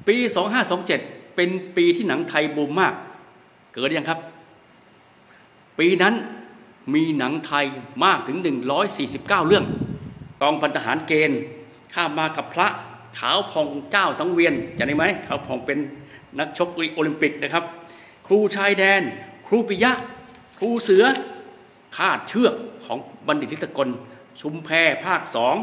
ปี2527เป็นปีที่หนังไทยบูมมากเกิดยังครับปีนั้นมีหนังไทยมากถึง149เรื่องกองพันทหารเกณฑ์ข้ามากับพระขาวผ่องเจ้าสังเวียนจำได้ไหมขาวผ่องเป็นนักชกโอลิมปิกนะครับครูชายแดนครูปิยะครูเสือคาดเชือกของบัณฑิตฤทธกลชุมแพภาค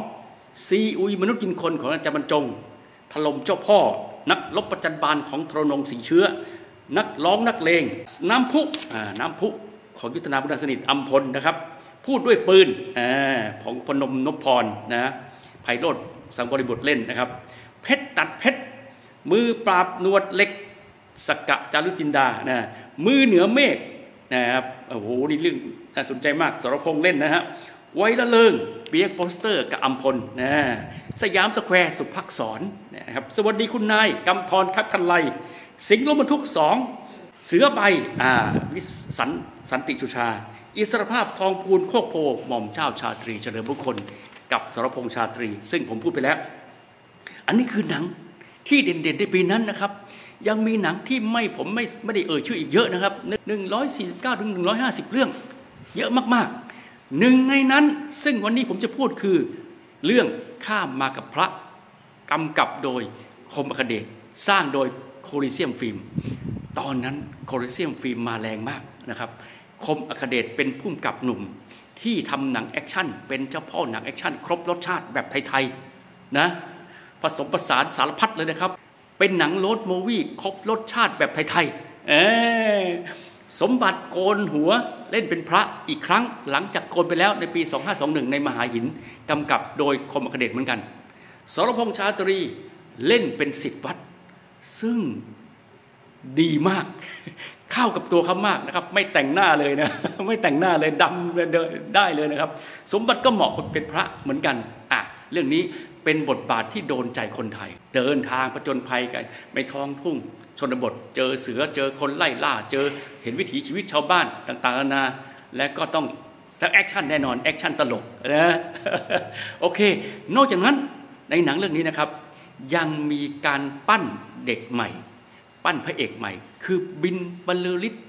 2ซีอุยมนุษย์กินคนของอาจารย์บรรจงถล่มเจ้าพ่อนักรบประจันบานของทรนงสีเชื้อนักร้องนักเลงน้ำพุของยุทธนาบุญสนิทอัมพลนะครับพูดด้วยปืนของพนมนพพรนะไพโรจน์สังบริบุตรเล่นนะครับเพชรตัดเพชรมือปราบหนวดเล็กสกกะจารุจินดานะมือเหนือเมฆนะครับโอ้โหนี่เรื่องน่าสนใจมากสรพงษ์เล่นนะฮะไว้ละเลิงเปียกโปสเตอร์กับอัมพลนะสยามสแควร์สุภักษรนะครับสวัสดีคุณนายกำธรคัดคันไลสิงห์รถบรรทุก2เสือใบวิสันติชุชาอิสรภาพทองพูนโคกโพหม่อมเจ้าชาตรีเฉลิมมงคลกับสรพงษ์ชาตรีซึ่งผมพูดไปแล้วอันนี้คือหนังที่เด่นๆในปีนั้นนะครับยังมีหนังที่ผมไม่ได้ชื่ออีกเยอะนะครับ149ถึง150เรื่องเยอะมากๆหนึ่งในนั้นซึ่งวันนี้ผมจะพูดคือเรื่องข้ามมากับพระกำกับโดยคมอคเดชสร้างโดยโคลิเซียมฟิล์มตอนนั้นโคลิเซียมฟิล์มมาแรงมากนะครับคมอคเดชเป็นผู้กำกับหนุ่มที่ทำหนังแอคชั่นเป็นเจ้าพ่อหนังแอคชั่นครบรสชาติแบบไทยๆนะผสมผสานสารพัดเลยนะครับเป็นหนังโรดมูวี่ครบรสชาติแบบไทยๆสมบัติโกนหัวเล่นเป็นพระอีกครั้งหลังจากโกนไปแล้วในปี2521ในมหาหินกำกับโดยคมอคเดชเหมือนกันสรพงษ์ชาตรีเล่นเป็นศิษย์วัดซึ่งดีมากเข้ากับตัวเขามากนะครับไม่แต่งหน้าเลยนะไม่แต่งหน้าเลยดำได้เลยนะครับสมบัติก็เหมาะเป็นพระเหมือนกันเรื่องนี้เป็นบทบาทที่โดนใจคนไทยเดินทางผจญภัยกันในท้องทุ่งชนบทเจอเสือเจอคนไล่ล่าเจอเห็นวิถีชีวิตชาวบ้านต่างๆนานาและก็ต้องแล้วแอคชั่นแน่นอนแอคชั่นตลกนะโอเคนอกจากนั้นในหนังเรื่องนี้นะครับยังมีการปั้นเด็กใหม่ปั้นพระเอกใหม่คือบินบรรลือฤทธิ์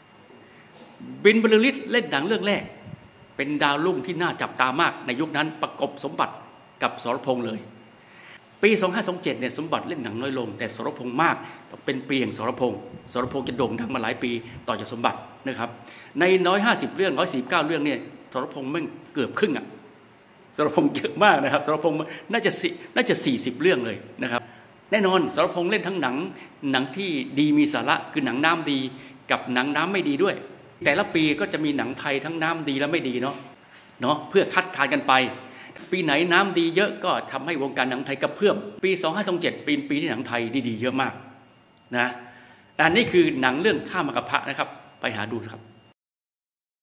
เล่นหนังเรื่องแรกเป็นดาวรุ่งที่น่าจับตามากในยุคนั้นประกบสมบัติกับสรพงษ์เลยปี2527เนี่ยสมบัติเล่นหนังน้อยลงแต่สรพงษ์มากเป็นปีแห่งสรพงษ์จะโด่งดังมาหลายปีต่อจากสมบัตินะครับใน150เรื่อง149เรื่องเนี่ยสรพงษ์มันเกือบครึ่งสรพงษ์เยอะมากนะครับสรพงษ์น่าจะ40เรื่องเลยนะครับแน่นอนสรพงษ์เล่นทั้งหนังที่ดีมีสาระคือหนังน้ำดีกับหนังน้ำไม่ดีด้วยแต่ละปีก็จะมีหนังไทยทั้งน้ำดีและไม่ดีเนาะเพื่อคัดค้านกันไปปีไหนน้ำดีเยอะก็ทำให้วงการหนังไทยกระเพื่อมปี2527ปีที่หนังไทยดีๆเยอะมากนะอันนี้คือหนังเรื่องข้ามมากับพระนะครับไปหาดูครับ